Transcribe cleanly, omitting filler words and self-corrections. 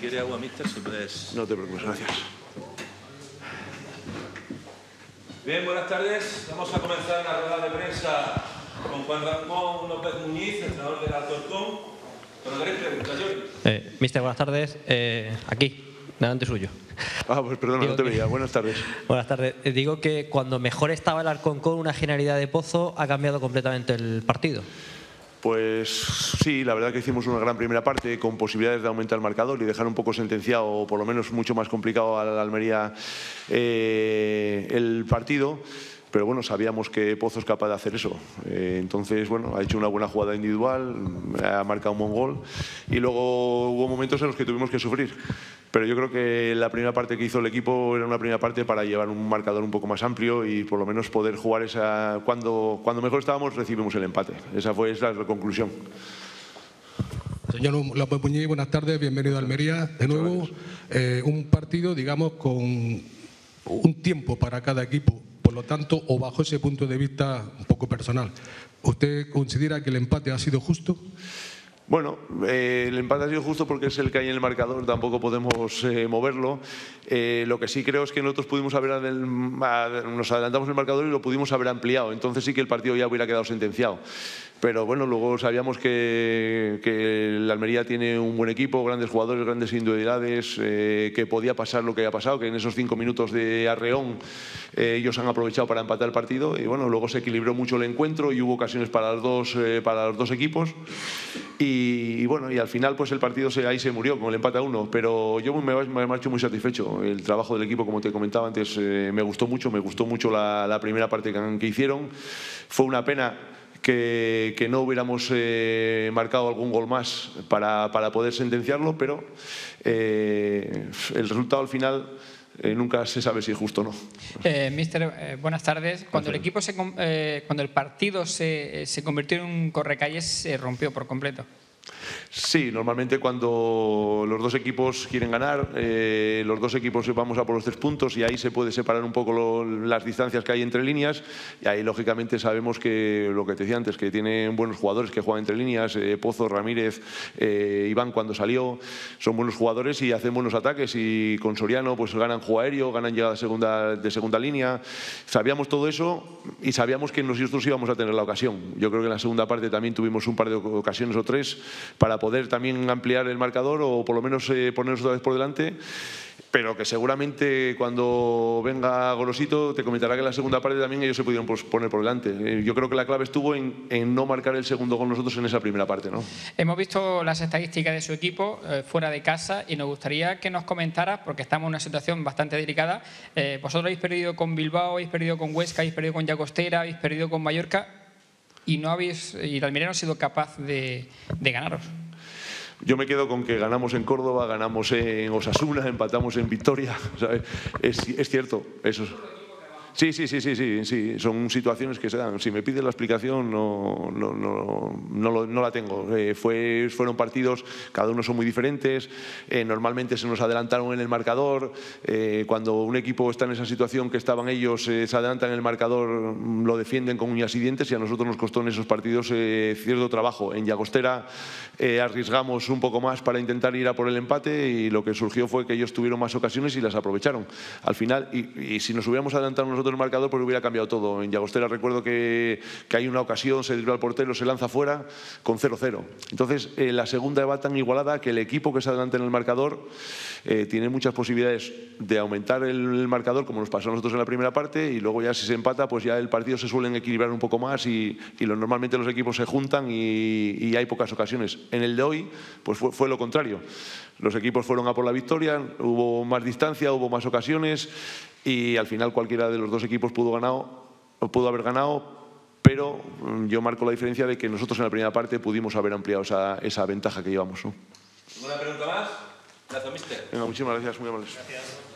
quiere agua, mister, siempre es... No te preocupes, gracias. Bien, buenas tardes. Vamos a comenzar una rueda de prensa con Juan Ramón López Muñiz, entrenador del Alcorcón. ¿Pero queréis preguntar, Jordi? Mister, buenas tardes. Aquí, delante suyo. Pues perdona, no te veía. Buenas tardes. Buenas tardes. Digo que cuando mejor estaba el Alcorcón, una genialidad de Pozo, ha cambiado completamente el partido. Pues sí, la verdad que hicimos una gran primera parte con posibilidades de aumentar el marcador y dejar un poco sentenciado, o por lo menos mucho más complicado a la Almería el partido. Pero bueno, sabíamos que Pozo es capaz de hacer eso. Entonces, bueno, ha hecho una buena jugada individual, ha marcado un buen gol y luego hubo momentos en los que tuvimos que sufrir. Pero yo creo que la primera parte que hizo el equipo era una primera parte para llevar un marcador un poco más amplio y por lo menos poder jugar esa... Cuando mejor estábamos recibimos el empate. Esa fue la conclusión. Señor López Muñiz, buenas tardes, bienvenido a Almería. De nuevo, un partido, digamos, con un tiempo para cada equipo. Por lo tanto, o bajo ese punto de vista un poco personal, ¿usted considera que el empate ha sido justo? Bueno, el empate ha sido justo porque es el que hay en el marcador, tampoco podemos moverlo. Lo que sí creo es que nosotros pudimos nos adelantamos el marcador y lo pudimos haber ampliado, entonces sí que el partido ya hubiera quedado sentenciado. Pero bueno, luego sabíamos que el Almería tiene un buen equipo, grandes jugadores, grandes individualidades, que podía pasar lo que ha pasado, que en esos 5 minutos de arreón ellos han aprovechado para empatar el partido y bueno, luego se equilibró mucho el encuentro y hubo ocasiones para los dos equipos y bueno, y al final pues el partido ahí se murió con el empate a 1, pero yo me marcho muy satisfecho. El trabajo del equipo, como te comentaba antes, me gustó mucho la primera parte que hicieron. Fue una pena que no hubiéramos marcado algún gol más para poder sentenciarlo, pero el resultado al final nunca se sabe si es justo o no. Mister, buenas tardes. Cuando el partido se convirtió en un correcalles, se rompió por completo. Sí, normalmente cuando los dos equipos quieren ganar, los dos equipos vamos a por los 3 puntos y ahí se puede separar un poco las distancias que hay entre líneas y ahí lógicamente sabemos que lo que te decía antes, que tienen buenos jugadores que juegan entre líneas, Pozo, Ramírez, Iván cuando salió, son buenos jugadores y hacen buenos ataques y con Soriano pues ganan juego aéreo, ganan llegada de segunda línea. Sabíamos todo eso y sabíamos que nosotros íbamos a tener la ocasión. Yo creo que en la segunda parte también tuvimos un par de ocasiones o 3 para poder también ampliar el marcador o por lo menos ponernos otra vez por delante, pero que seguramente cuando venga Gorosito te comentará que en la segunda parte también ellos se pudieron poner por delante. Yo creo que la clave estuvo en no marcar el segundo gol nosotros en esa primera parte, ¿no? Hemos visto las estadísticas de su equipo fuera de casa y nos gustaría que nos comentara, porque estamos en una situación bastante delicada, vosotros habéis perdido con Bilbao, habéis perdido con Huesca, habéis perdido con Llagostera, habéis perdido con Mallorca y el Almería no ha sido capaz de ganaros. Yo me quedo con que ganamos en Córdoba, ganamos en Osasuna, empatamos en Vitoria. ¿Sabes? Es cierto, eso. Sí, son situaciones que se dan. Si me pides la explicación no la tengo. Fueron partidos, cada uno son muy diferentes, normalmente se nos adelantaron en el marcador, cuando un equipo está en esa situación que estaban ellos, se adelantan en el marcador, lo defienden con uñas y dientes y a nosotros nos costó en esos partidos cierto trabajo. En Llagostera arriesgamos un poco más para intentar ir a por el empate y lo que surgió fue que ellos tuvieron más ocasiones y las aprovecharon. Al final, y si nos hubiéramos adelantado nosotros el marcador, pues hubiera cambiado todo. En Llagostera recuerdo que hay una ocasión, se dribla al portero, se lanza fuera con 0-0. Entonces, la segunda va tan igualada que el equipo que se adelanta en el marcador tiene muchas posibilidades de aumentar el marcador, como nos pasó a nosotros en la primera parte, y luego ya si se empata, pues ya el partido se suelen equilibrar un poco más y normalmente los equipos se juntan y hay pocas ocasiones. En el de hoy, pues fue lo contrario. Los equipos fueron a por la victoria, hubo más distancia, hubo más ocasiones y al final cualquiera de los dos equipos pudo haber ganado, pero yo marco la diferencia de que nosotros en la primera parte pudimos haber ampliado esa ventaja que llevamos, ¿no? ¿Alguna pregunta más? Gracias, mister. Venga, muchísimas gracias, muy amables. Gracias.